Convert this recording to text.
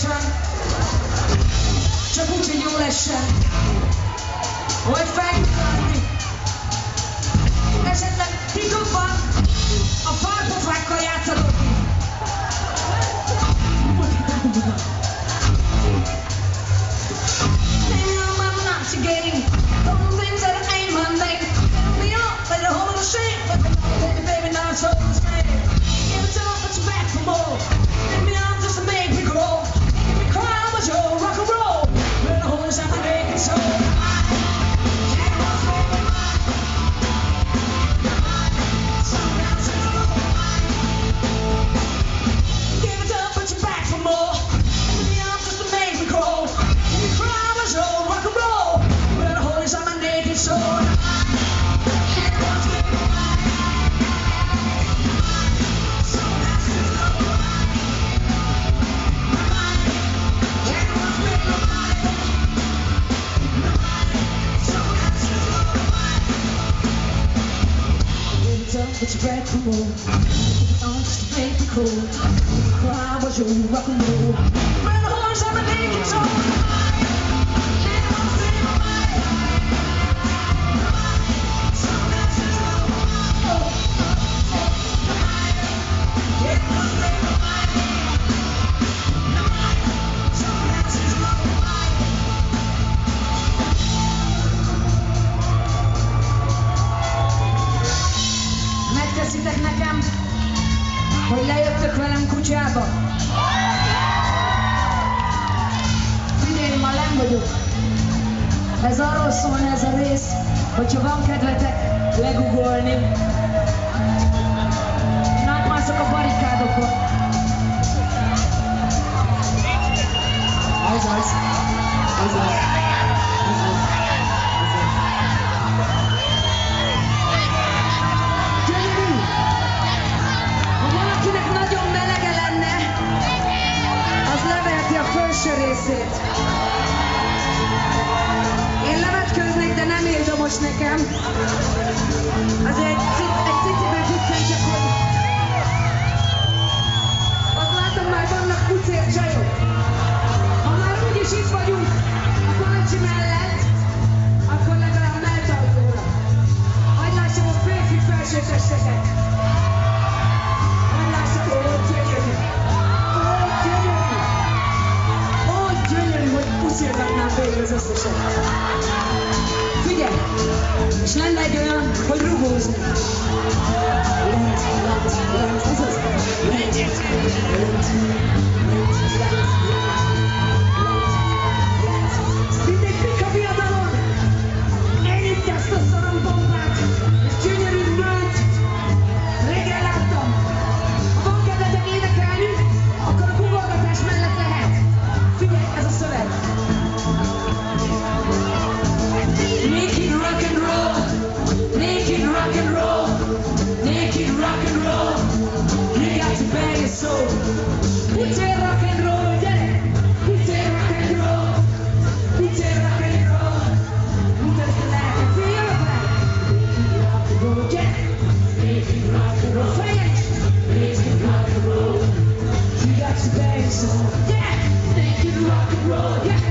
gyorsan, csak úgy, hogy jól essen, hogy feljutatni. Esetleg titokban a farpofákkal játszatok ki. Maybe I'm not forgetting all the things that ain't my name. Be on, let it hold on shame, but baby, not so straight. Give it up, but you're back for more. Maybe I'm just a make me grow. Make me cry, but you're rock and roll. When the whole shot my naked soul. But you're back for more. I'm just a baby cool. Cry was your rock and roll. When the horns on the naked soul. Megteszitek nekem, hogy lejöttök velem kutyába? Figyelj, ma lenn vagyok. Ez arról szólna ez a rész, hogyha van kedvetek legugolni. Én átmászok a barikádokon. Azaz. Felső részét. Én levetkőznék, de nem érdemes nekem. Azért egy ciciből viccentsek, hogy azt látom, már vannak pucér csajok. Ha már úgyis itt vagyunk a Pancsi mellett, akkor legalább melltartóra. Hadd lássam a férfi felső testeket. Hadd lássam, hogy gyönyörű. Hogy puszilgatnám végül az összeset. Figyelj! És lenne egy olyan, hogy rugózni. Mint egy pika viadalon, én itt ezt a szarombombát, és gyönyörű nőt régen láttam. Ha van kedvetek énekelni, akkor a kugolgatás mellett lehet. Figyelj, ez a szöveg. Naked rock and roll, naked rock and roll, naked rock and roll. You got to bang your soul. Pucér rock and roll, gyere! Pucér rock and roll, pucér rock and roll. Mutasd el nekem, figyelj meg! Naked rock and roll, gyere! Naked rock and roll, fejlődj! Naked rock and roll, you got to bang your soul. Yeah! Naked rock and roll, yeah!